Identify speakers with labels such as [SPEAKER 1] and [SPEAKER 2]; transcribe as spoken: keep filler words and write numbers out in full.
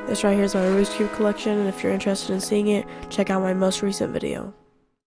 [SPEAKER 1] This right here is my Rubik's Cube collection, and if you're interested in seeing it, check out my most recent video.